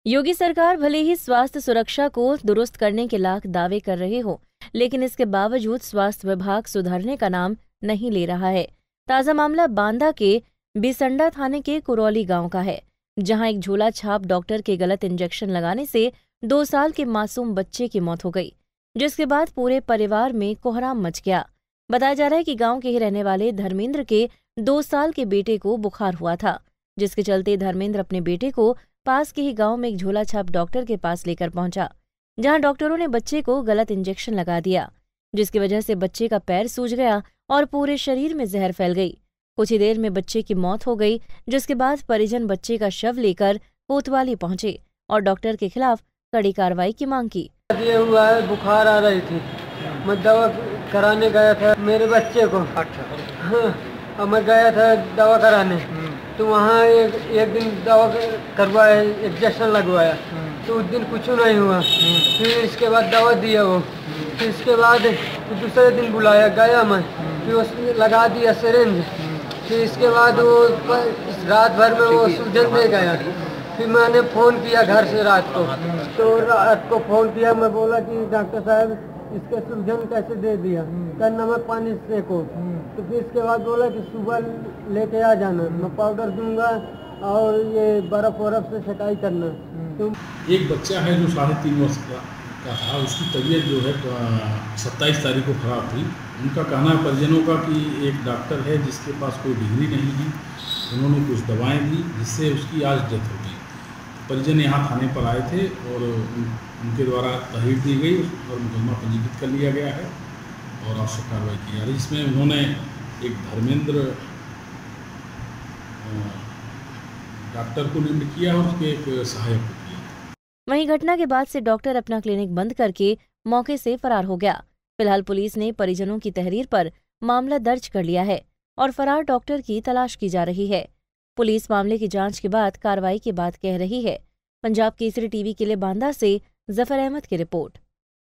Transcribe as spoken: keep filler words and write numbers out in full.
योगी सरकार भले ही स्वास्थ्य सुरक्षा को दुरुस्त करने के लाख दावे कर रहे हो, लेकिन इसके बावजूद स्वास्थ्य विभाग सुधरने का नाम नहीं ले रहा है। ताजा मामला बांदा के बिसंडा थाने के कुरौली गांव का है, जहां एक झोला छाप डॉक्टर के गलत इंजेक्शन लगाने से दो साल के मासूम बच्चे की मौत हो गई, जिसके बाद पूरे परिवार में कोहराम मच गया। बताया जा रहा है कि गांव के ही रहने वाले धर्मेंद्र के दो साल के बेटे को बुखार हुआ था, जिसके चलते धर्मेंद्र अपने बेटे को पास के ही गांव में एक झोला छाप डॉक्टर के पास लेकर पहुंचा, जहां डॉक्टरों ने बच्चे को गलत इंजेक्शन लगा दिया, जिसकी वजह से बच्चे का पैर सूज गया और पूरे शरीर में जहर फैल गई। कुछ ही देर में बच्चे की मौत हो गई, जिसके बाद परिजन बच्चे का शव लेकर कोतवाली पहुंचे और डॉक्टर के खिलाफ कड़ी कार्रवाई की मांग की। ये हुआ है, बुखार आ रही थी, मैं दवा कराने गया था मेरे बच्चे को। हाँ, और मैं गया था दवा कराने, तो वहाँ एक, एक दिन दवा करवाया, इंजेक्शन लगवाया, तो उस दिन कुछ नहीं हुआ। फिर इसके बाद दवा दिया वो, फिर इसके बाद दूसरे दिन बुलाया, गया मैं, फिर उसने लगा दिया सिरिंज। फिर इसके बाद वो रात भर में वो सूजन दे गया। फिर मैंने फ़ोन किया घर से रात को, तो रात को फ़ोन किया, मैं बोला कि डॉक्टर साहब इसके सूजन कैसे दे दिया, क्या नमक पानी सेको। तो फिर इसके बाद बोला कि सुबह लेके आ जाना, मैं पाउडर दूंगा और ये बर्फ़ वरफ से सकाई करना। तो एक बच्चा है जो साढ़े तीन वर्ष का का था, उसकी तबीयत जो है सत्ताईस तारीख को ख़राब हुई। उनका कहना है परिजनों का कि एक डॉक्टर है जिसके पास कोई डिग्री नहीं है, उन्होंने कुछ दवाएं दी जिससे उसकी आज डेथ हो गई। परिजन यहाँ थाने पर आए थे और उनके द्वारा तहरीर दी गई और मुकदमा पंजीकृत कर लिया गया है और आवश्यक कार्रवाई की जा रही है। इसमें उन्होंने एक धर्मेंद्र डॉक्टर को नियुक्त किया और उसके एक सहायक को किया। वहीं घटना के बाद से डॉक्टर अपना क्लिनिक बंद करके मौके से फरार हो गया। फिलहाल पुलिस ने परिजनों की तहरीर पर मामला दर्ज कर लिया है और फरार डॉक्टर की तलाश की जा रही है। पुलिस मामले की जांच के बाद कार्रवाई की बात कह रही है। पंजाब केसरी टीवी के लिए बांदा से जफर अहमद की रिपोर्ट।